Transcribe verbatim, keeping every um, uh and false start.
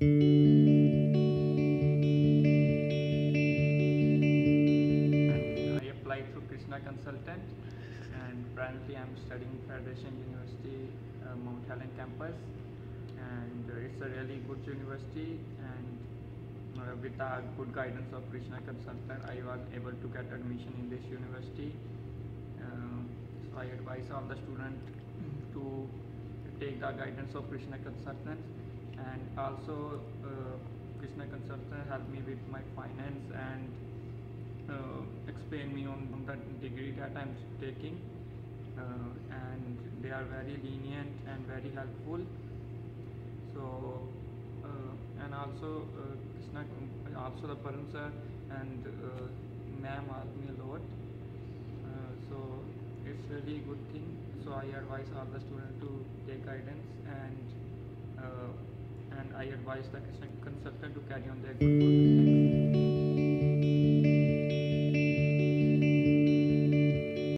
And I applied through Krishna Consultant, and currently I'm studying Federation University, uh, Mount Helen campus, and uh, it's a really good university. And uh, with the good guidance of Krishna Consultant, I was able to get admission in this university. Uh, so I advise all the students to take the guidance of Krishna Consultant, and also uh, Krishna Consultant helped me with my finance and uh, explain me on, on the degree that I'm taking, uh, and they are very lenient and very helpful. So uh, and also uh, Krishna, also the Param sir and uh, ma'am asked me a lot. Uh, so it's really good thing. So I advise all the students to take guidance, and uh, and I advise the Krishna consultant to carry on their good work.